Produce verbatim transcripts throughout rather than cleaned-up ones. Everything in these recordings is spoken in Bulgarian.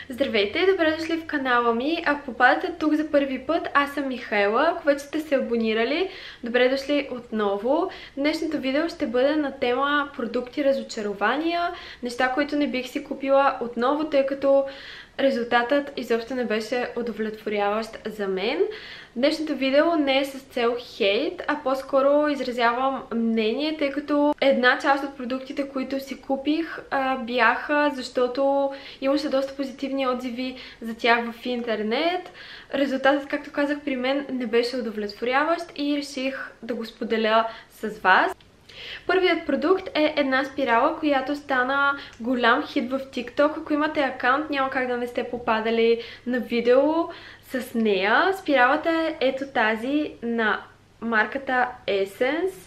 Здравейте, добре дошли в канала ми. Ако попадате тук за първи път, аз съм Михайла. Ако вече сте се абонирали, добре дошли отново. Днешното видео ще бъде на тема продукти разочарования, неща, които не бих си купила отново, тъй като резултатът изобщо не беше удовлетворяващ за мен. Днешното видео не е с цел хейт, а по-скоро изразявам мнение, тъй като една част от продуктите, които си купих, бяха, защото имаше доста позитивни отзиви за тях в интернет. Резултатът, както казах, при мен не беше удовлетворяващ и реших да го споделя с вас. Първият продукт е една спирала, която стана голям хит в TikTok. Ако имате акаунт, няма как да не сте попадали на видео с нея. Спиралата е ето тази на марката Essence.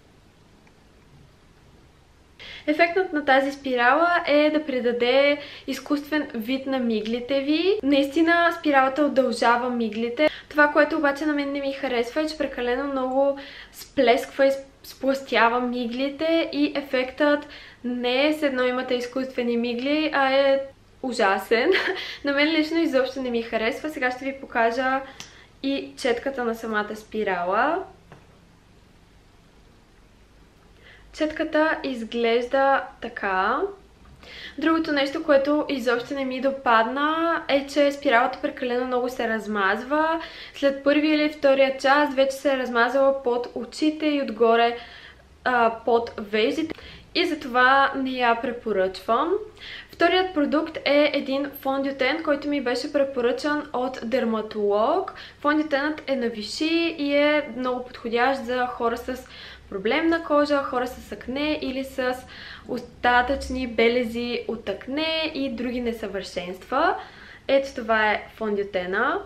Ефектът на тази спирала е да придаде изкуствен вид на миглите ви. Наистина спиралата удължава миглите. Това, което обаче на мен не ми харесва, е, че прекалено много сплесква и сплъстява миглите и ефектът не е с едно имате изкуствени мигли, а е ужасен. На мен лично изобщо не ми харесва. Сега ще ви покажа и четката на самата спирала. Четката изглежда така. Другото нещо, което изобщо не ми допадна, е, че спиралата прекалено много се размазва. След първи или втория час вече се е размазала под очите и отгоре а, под веждите. И затова не я препоръчвам. Вторият продукт е един фондютен, който ми беше препоръчан от дерматолог. Фондютенът е на виши и е много подходящ за хора с проблемна кожа, хора с акне или с остатъчни белези от акне и други несъвършенства. Ето това е фондютена.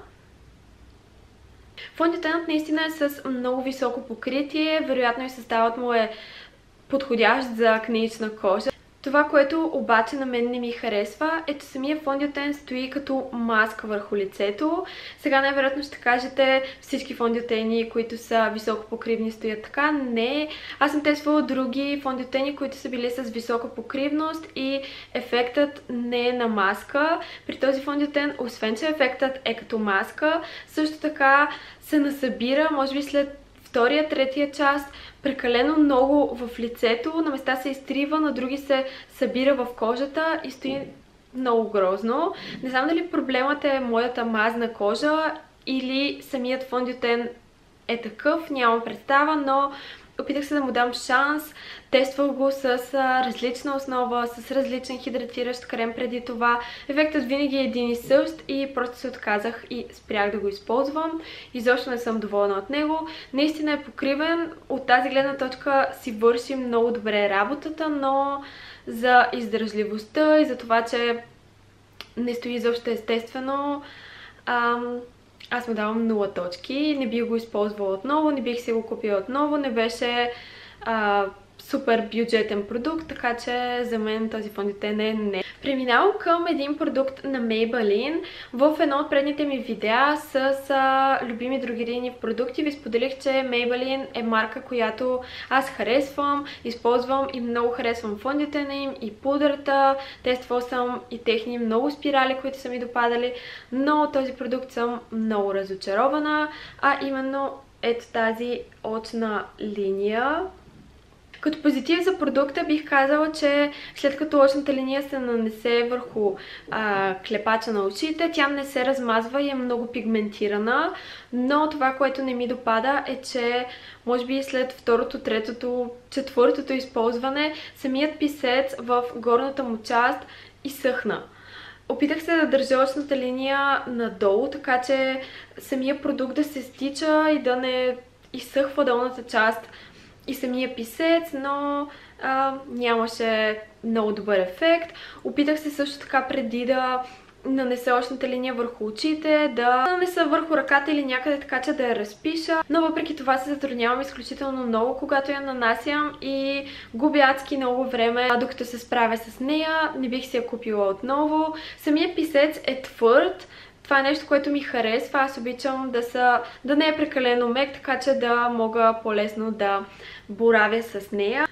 Фондютенът наистина е с много високо покритие, вероятно и съставът му е подходящ за акнеична кожа. Това, което обаче на мен не ми харесва, е, че самия фондютен стои като маска върху лицето. Сега най-вероятно ще кажете, всички фондютени, които са високопокривни, стоят така. Не, аз съм тествала други фондютени, които са били с висока покривност и ефектът не е на маска. При този фондютен, освен че ефектът е като маска, също така се насъбира, може би след втория, третия част, прекалено много в лицето, на места се изтрива, на други се събира в кожата и стои много грозно. Не знам дали проблемът е моята мазна кожа или самият фондютен е такъв, нямам представа, но опитах се да му дам шанс. Тествах го с различна основа, с различен хидратиращ крем преди това. Ефектът винаги е един и същ и просто се отказах и спрях да го използвам. Изобщо не съм доволна от него. Наистина е покривен. От тази гледна точка си върши много добре работата, но за издържливостта и за това, че не стои изобщо естествено, ам... аз му давам нула точки, не бих го използвала отново, не бих си го купила отново, не беше а, супер бюджетен продукт, така че за мен този фондютен е не. Преминавам към един продукт на Maybelline. В едно от предните ми видеа с а, любими другирини продукти ви споделих, че Maybelline е марка, която аз харесвам, използвам и много харесвам фондютена им и пудрата. Тествала съм и техни много спирали, които са ми допадали, но този продукт съм много разочарована, а именно ето тази очна линия. Като позитив за продукта бих казала, че след като очната линия се нанесе върху а, клепача на очите, тя не се размазва и е много пигментирана, но това, което не ми допада, е, че може би след второто, третото, четвъртото използване, самият писец в горната му част изсъхна. Опитах се да държа очната линия надолу, така че самия продукт да се стича и да не изсъхва долната част и самия писец, но а, нямаше много добър ефект. Опитах се също така преди да нанеса очната линия върху очите, да нанеса върху ръката или някъде, така че да я разпиша, но въпреки това се затруднявам изключително много, когато я нанасям и губя адски много време, докато се справя с нея. Не бих си я купила отново. Самият писец е твърд. Това е нещо, което ми харесва. Аз обичам да, са, да не е прекалено мек, така че да мога по-лесно да боравя с нея.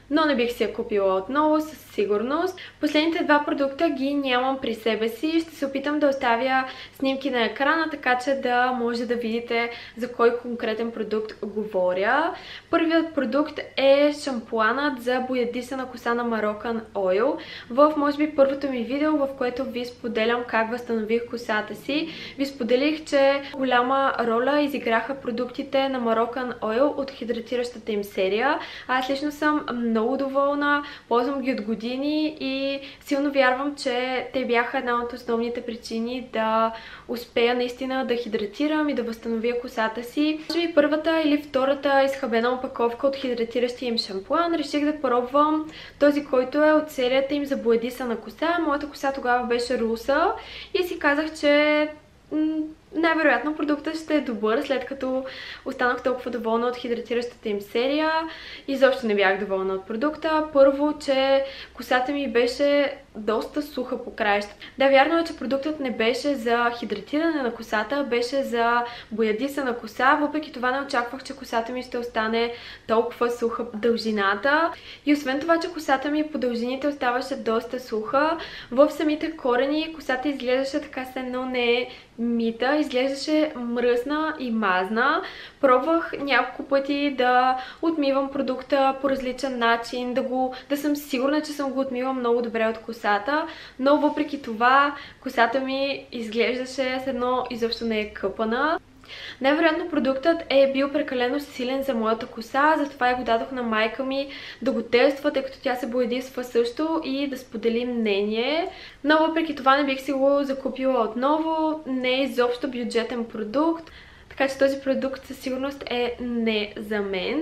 но не бих си я купила отново със сигурност. Последните два продукта ги нямам при себе си. Ще се опитам да оставя снимки на екрана, така че да може да видите за кой конкретен продукт говоря. Първият продукт е шампуанът за боядисана коса на Moroccan Oil. В, може би, първото ми видео, в което ви споделям как възстанових косата си, ви споделих, че голяма роля изиграха продуктите на Moroccan Oil от хидратиращата им серия. Аз лично съм много доволна, ползвам ги от години и силно вярвам, че те бяха една от основните причини да успея наистина да хидратирам и да възстановя косата си. Може би първата или втората изхабена опаковка от хидратиращия им шампуан. Реших да пробвам този, който е от серията им за боядисана коса. Моята коса тогава беше руса и си казах, че най-вероятно продуктът ще е добър, след като останах толкова доволна от хидратиращата им серия. Изобщо не бях доволна от продукта. Първо, че косата ми беше доста суха по краища. Да, вярно е, че продуктът не беше за хидратиране на косата, беше за боядисана коса. Въпреки това не очаквах, че косата ми ще остане толкова суха дължината. И освен това, че косата ми по дължините оставаше доста суха, в самите корени косата изглеждаше така, се едно не е мита, изглеждаше мръсна и мазна. Пробвах няколко пъти да отмивам продукта по различен начин, да, го, да съм сигурна, че съм го отмивал много добре от косата, но въпреки това косата ми изглеждаше с едно изобщо не е къпана. Най-вероятно продуктът е бил прекалено силен за моята коса, затова я го дадох на майка ми да го тества, тъй като тя се боядисва също и да сподели мнение. Но въпреки това не бих си го закупила отново, не е изобщо бюджетен продукт, така че този продукт със сигурност е не за мен.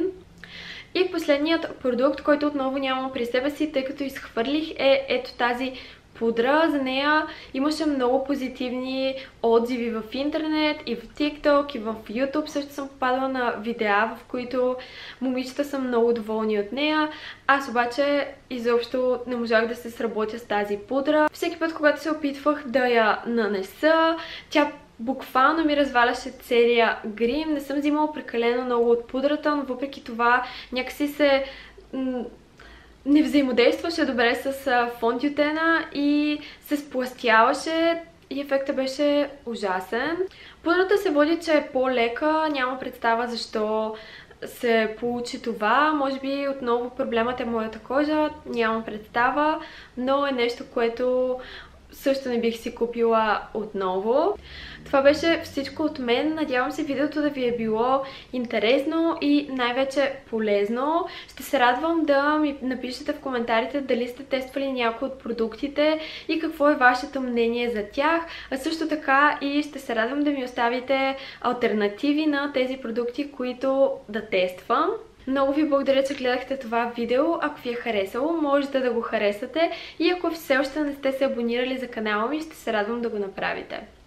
И последният продукт, който отново нямам при себе си, тъй като изхвърлих, е ето тази пудра. За нея имаше много позитивни отзиви в интернет и в TikTok и в YouTube. Също съм попадала на видеа, в които момичета са много доволни от нея. Аз обаче изобщо не можах да се сработя с тази пудра. Всеки път, когато се опитвах да я нанеса, тя буквално ми разваляше целия грим. Не съм взимала прекалено много от пудрата, но въпреки това някакси се не взаимодействаше добре с фондютена и се сплъстяваше и ефектът беше ужасен. Пудрата се води, че е по-лека, няма представа защо се получи това. Може би отново проблемът е моята кожа, нямам представа, но е нещо, което също не бих си купила отново. Това беше всичко от мен. Надявам се видеото да ви е било интересно и най-вече полезно. Ще се радвам да ми напишете в коментарите дали сте тествали някои от продуктите и какво е вашето мнение за тях. А също така и ще се радвам да ми оставите алтернативи на тези продукти, които да тествам. Много ви благодаря, че гледахте това видео. Ако ви е харесало, можете да го харесате и ако все още не сте се абонирали за канала ми, ще се радвам да го направите.